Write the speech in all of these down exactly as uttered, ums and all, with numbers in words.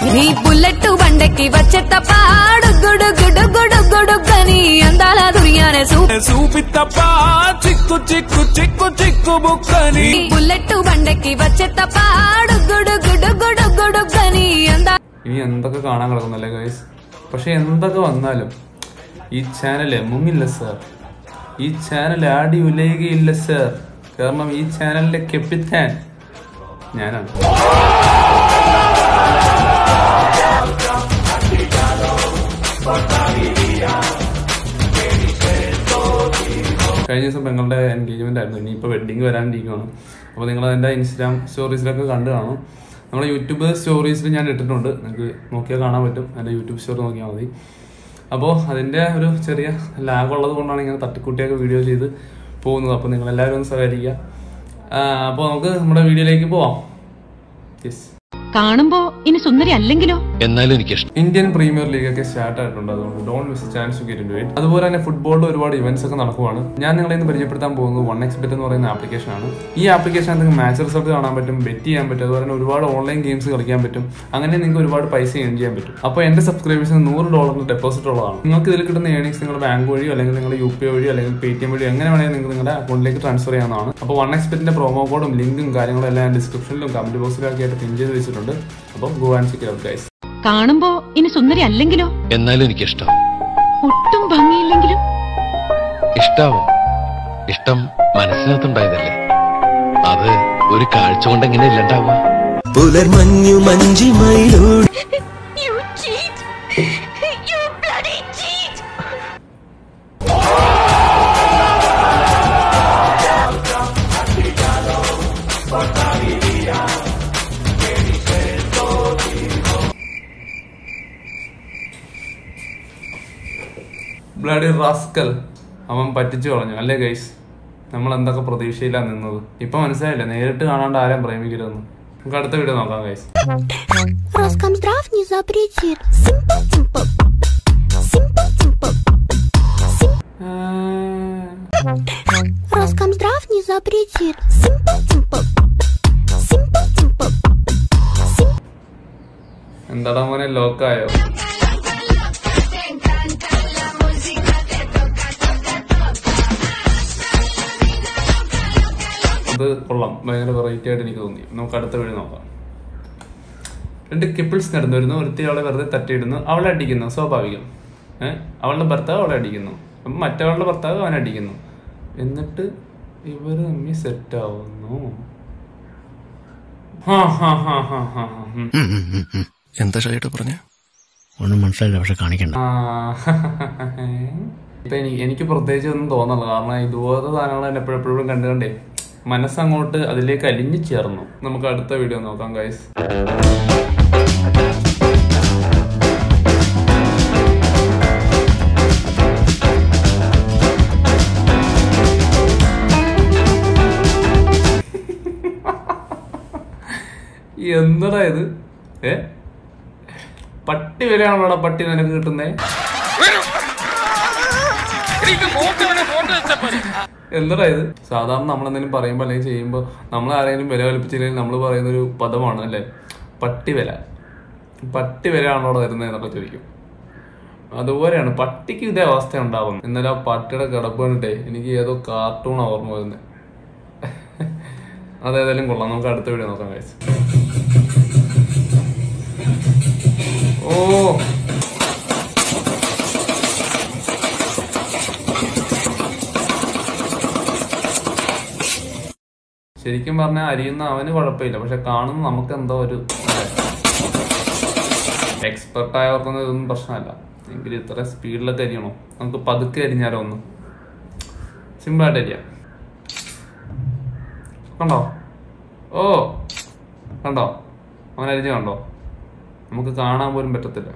నీ బుల్లెట్ బండకి వచ్చేత పాడు గుడు గుడు గుడు గుడుగని అందాల దుర్యానే చూపితప్ప చిక్కు చిక్కు చిక్కు చిక్కు బుక్కని బుల్లెట్ బండకి వచ్చేత పాడు గుడు గుడు గుడు గుడుగని అందా ഇനി എന്തൊക്കെ കാണാൻ കിടക്കുന്നല്ലേ ഗൈസ്. പക്ഷെ എന്തൊക്കെ വന്നാലും ഈ ചാനല് മുങ്ങില്ല സർ. ഈ ചാനൽ ആടി ഉലയുകയില്ല സർ. കാരണം ഈ ചാനലിലെ കെപ്പിത്താൻ ഞാനാണ്. കഴിഞ്ഞ ദിവസം പെങ്ങളുടെ എൻഗേജ്മെന്റ് ആയിരുന്നു. ഇനിയിപ്പോൾ വെഡിങ് വരാനിരിക്കുകയാണ്. അപ്പോൾ നിങ്ങൾ എൻ്റെ ഇൻസ്റ്റാഗ്രാം സ്റ്റോറീസിലൊക്കെ കണ്ടു കാണും. നമ്മുടെ യൂട്യൂബ് സ്റ്റോറീസിൽ ഞാൻ ഇട്ടിട്ടുണ്ട്. നിങ്ങൾക്ക് നോക്കിയാൽ കാണാൻ പറ്റും. എൻ്റെ യൂട്യൂബ് സ്റ്റോറി നോക്കിയാൽ മതി. അപ്പോൾ അതിൻ്റെ ഒരു ചെറിയ ലാഗ് ഉള്ളത് കൊണ്ടാണ് ഇങ്ങനെ തട്ടിക്കുട്ടിയൊക്കെ വീഡിയോ ചെയ്ത് പോകുന്നത്. അപ്പോൾ നിങ്ങളെല്ലാവരും ഒന്ന് സഹകരിക്കുക. അപ്പോൾ നമുക്ക് നമ്മുടെ വീഡിയോയിലേക്ക് പോവാം. യെസ്. കാണുമ്പോ ഇനി സുന്ദരി അല്ലെങ്കിലോ എന്നാലും എനിക്ക് ഇഷ്ടം. ഇന്ത്യൻ പ്രീമിയർ ലീഗ് ഒക്കെ സ്റ്റാർട്ട് ആയിട്ടുണ്ട്. അതുകൊണ്ട് don't miss chance to get into it. അതുപോലെ തന്നെ ഫുട്ബോളിൽ ഒരുപാട് ഇവന്റ്സ് ഒക്കെ നടക്കുവാണ്. ഞാൻ നിങ്ങളെ ഇന്ന് പരിചയപ്പെടുത്താൻ പോകുന്നത് വൺ എക്സ് ബെറ്റ് എന്ന് പറയുന്ന ആപ്ലിക്കേഷൻ ആണ്. ഈ ആപ്ലിക്കേഷൻ നിങ്ങൾക്ക് മാച്ച് റിസൾട്ട് കാണാൻ പറ്റും, ബെറ്റ് ചെയ്യാൻ പറ്റും. അതുപോലെ തന്നെ ഒരുപാട് ഓൺലൈൻ ഗെയിംസ് കളിക്കാൻ പറ്റും. അങ്ങനെ നിങ്ങൾക്ക് ഒരുപാട് പൈസ ഏൺ ചെയ്യാൻ പറ്റും. അപ്പോൾ എന്റെ സബ്സ്ക്രൈബേഴ്സിന് നൂറ് ഡോളറിന് ഡെപ്പോസിറ്റ് ഉള്ളതാണ്. നിങ്ങൾക്ക് ഇതിൽ കിട്ടുന്ന ഏണിങ്സ് നിങ്ങളുടെ ബാങ്ക് വഴിയോ അല്ലെങ്കിൽ നിങ്ങളുടെ യു പി ഐ വഴിയോ അല്ലെങ്കിൽ പേ ടി എം വഴിയോ എങ്ങനെ വേണമെങ്കിൽ നിങ്ങൾക്ക് നിങ്ങളുടെ അക്കൗണ്ടിലേക്ക് ട്രാൻസ്ഫർ ചെയ്യാവുന്നതാണ്. അപ്പോൾ വൺ എക്സ് ബെറ്റിന്റെ പ്രോമോ കോഡും ലിങ്കും കാര്യങ്ങളും എല്ലാം ഡിസ്ക്രിപ്ഷനിലും കമന്റ് ബോക്സിലും ഒക്കെ ആയിട്ട് പിൻ ചെയ്ത് വെച്ചിട്ടുണ്ട്. അപ്പോൾ go and check out guys. കാണുമ്പോ ഇനി സുന്ദരി അല്ലെങ്കിലോ എന്നാലും എനിക്ക് ഇഷ്ടം. ഒട്ടും ഭംഗിയില്ലെങ്കിലും ഇഷ്ടാവും. ഇഷ്ടം മനസ്സിനകത്തുണ്ടായതല്ലേ, അത് ഒരു കാഴ്ച കൊണ്ട് എങ്ങനെ ഇല്ലണ്ടാവുക. പുലർമഞ്ഞു മഞ്ചിമയിലൂടെ ബ്ലഡി റാസ്കൽ. അവൻ പറ്റിച്ചു കളഞ്ഞു അല്ലേ ഗൈസ്. നമ്മൾ എന്തൊക്കെ പ്രതീക്ഷയിലാണ് നിന്നത്. ഇപ്പൊ മനസ്സിലായില്ലേ, നേരിട്ട് കാണാണ്ട് ആരും പ്രേമിക്കരുതെന്ന്. നമുക്ക് അടുത്ത വീഡിയോ നോക്കാം ഗൈസ്. എന്താടാ മോനെ, ലോക്കായോ? ഇത് കൊള്ളാം, ഭയങ്കര വെറൈറ്റി ആയിട്ട് എനിക്ക് തോന്നി. നമുക്ക് അടുത്ത വീഡിയോ നോക്കാം. രണ്ട് കിപ്പിൾസ് നടന്നു വരുന്നു. ഒരുത്തി അവളെ വെറുതെ തട്ടിയിടുന്നു, അവളെ അടിക്കുന്നു. സ്വാഭാവികം. ഏഹ് അവളുടെ ഭർത്താവ് അവളെ അടിക്കുന്നു, അപ്പം മറ്റവളുടെ ഭർത്താവ് അവനെ അടിക്കുന്നു. എന്നിട്ട് ഇവര് തമ്മിൽ സെറ്റ് ആവുന്നു. എന്താ ഷൈട്ട് പറഞ്ഞ ഒന്നും മനസ്സിലായില്ല, പക്ഷെ കാണിക്കണ്ട. ഇപ്പൊ എനിക്ക് എനിക്ക് പ്രത്യേകിച്ച് ഒന്നും തോന്നുന്നില്ല. കാരണം ഇതുപോലത്തെ സാധനങ്ങൾ എപ്പോഴെപ്പോഴും കണ്ടു കണ്ടേ മനസ്സങ്ങോട്ട് അതിലേക്ക് അലിഞ്ഞു ചേർന്നു. നമുക്ക് അടുത്ത വീഡിയോ നോക്കാം ഗൈസ്. എന്താടാ ഇത്? ഏ പട്ടി വരെയാണോടാ പട്ടി നിനക്ക് കിട്ടുന്നേ? എന്താ ഇത്? സാധാരണ നമ്മളെന്തെങ്കിലും പറയുമ്പോൾ അല്ലെങ്കിൽ ചെയ്യുമ്പോൾ നമ്മൾ ആരെങ്കിലും വില കൽപ്പിച്ചില്ലെങ്കിൽ നമ്മൾ പറയുന്നൊരു പദമാണ് അല്ലേ, പട്ടി വില. പട്ടി വിലയാണോ തരുന്നത് എന്നൊക്കെ ചോദിക്കും. അതുപോലെയാണ് പട്ടിക്ക് ഇതേ അവസ്ഥ ഉണ്ടാവുന്നത്. ഇന്നലെ ആ പട്ടിയുടെ കിടപ്പ് കണ്ടിട്ടേ എനിക്ക് ഏതോ കാർട്ടൂൺ ഓർമ്മ വരുന്നത്. അതേതായാലും കൊള്ളാം. നമുക്ക് അടുത്ത വീഡിയോ നോക്കാം ഗൈസ്. ഓ ശരിക്കും പറഞ്ഞാൽ അരിയുന്ന അവന് കുഴപ്പമില്ല, പക്ഷെ കാണുന്ന നമുക്ക് എന്തോ ഒരു എക്സ്പെർട്ട് ആയവർക്കൊന്നും ഇതൊന്നും പ്രശ്നമല്ല. എങ്കിലും ഇത്ര സ്പീഡിലൊക്കെ അരിയണോ? നമുക്ക് പതുക്കെ അരിഞ്ഞാലോ ഒന്ന്. സിമ്പിളായിട്ട് അരിയാം. കണ്ടോ? ഓ കണ്ടോ അവൻ അരിഞ്ഞ് കണ്ടോ? നമുക്ക് കാണാൻ പോലും പറ്റത്തില്ല.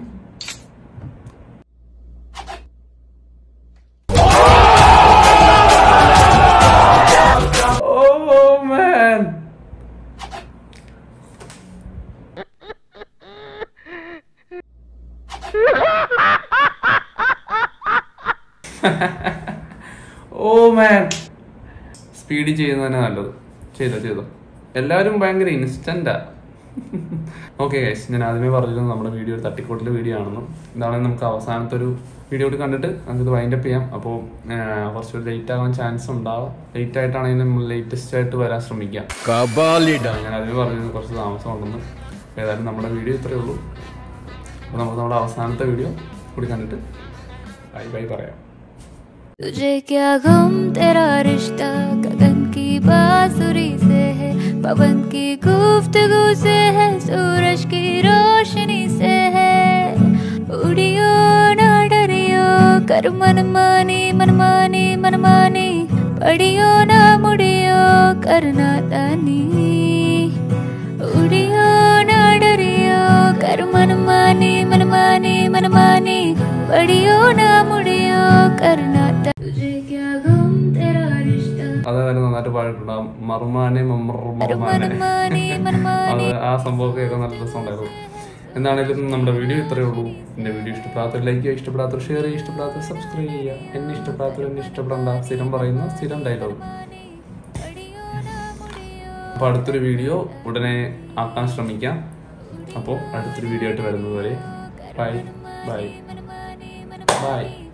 ഓ മാൻ, സ്പീഡിൽ ചെയ്യുന്നത് തന്നെ നല്ലത്. ചെയ്തോ ചെയ്തോ. എല്ലാവരും ഭയങ്കര ഇൻസ്റ്റന്റാ. ഓക്കെ ഗൈസ്, ഞാൻ ആദ്യമേ പറഞ്ഞിരുന്നു നമ്മുടെ വീഡിയോ ഒരു തട്ടിക്കൂട്ടിലെ വീഡിയോ ആണെന്നും. ഇതാണെങ്കിൽ നമുക്ക് അവസാനത്തെ ഒരു വീഡിയോ കൂടി കണ്ടിട്ട് നമുക്കിത് വൈൻഡപ്പ് ചെയ്യാം. അപ്പോൾ കുറച്ചൊരു ലേറ്റ് ആവാൻ ചാൻസ് ഉണ്ടാവാം. ലേറ്റ് ആയിട്ടാണെങ്കിൽ നമ്മൾ ലേറ്റസ്റ്റ് ആയിട്ട് വരാൻ ശ്രമിക്കാം. ഞാൻ ആദ്യമേ പറഞ്ഞിരുന്നു കുറച്ച് താമസം ഉണ്ടെന്ന്. ഏതായാലും നമ്മുടെ വീഡിയോ ഇത്രയേ ഉള്ളൂ. അപ്പോൾ നമുക്ക് നമ്മുടെ അവസാനത്തെ വീഡിയോ കൂടി കണ്ടിട്ട് ബൈ ബൈ പറയാം. तुझे क्या गम तेरा रिश्ता गगन की बांसुरी से है, पवन की गुफ्तगू से है, सूरज की रोशनी से है. उड़ियो ना डरियो कर मनमानी मनमानी मनमानी, पड़ियो ना मुड़ियो करना दानी. उड़ियो ना डरियो कर मनमानी मनमानी मनमानी, पड़ियो ना मुड़ियो करना. അതേപോലെ നന്നായിട്ട് പാടിയിട്ടുണ്ടാകും. മറുമാനെ മറുമാനെ അത് ആ സംഭവമൊക്കെ നല്ല രസമുണ്ടായിരുന്നു. എന്താണെങ്കിലും നമ്മുടെ വീഡിയോ ഇത്രയേ ഉള്ളൂ. എൻ്റെ വീഡിയോ ഇഷ്ടപ്പെടാത്തവർ ലൈക്ക് ചെയ്യുക, ഇഷ്ടപ്പെടാത്തവർ ഷെയർ ചെയ്യുക, ഇഷ്ടപ്പെടാത്തവർ സബ്സ്ക്രൈബ് ചെയ്യുക. എന്നെ ഇഷ്ടപ്പെടാത്തവർ എന്നെ ഇഷ്ടപ്പെടേണ്ട സ്ഥിരം പറയുന്ന സ്ഥിരം ഡയലോഗ്. അപ്പോൾ അടുത്തൊരു വീഡിയോ ഉടനെ ആക്കാൻ ശ്രമിക്കാം. അപ്പോൾ അടുത്തൊരു വീഡിയോ ആയിട്ട് വരുന്നത് വരെ ബൈ ബൈ ബൈ.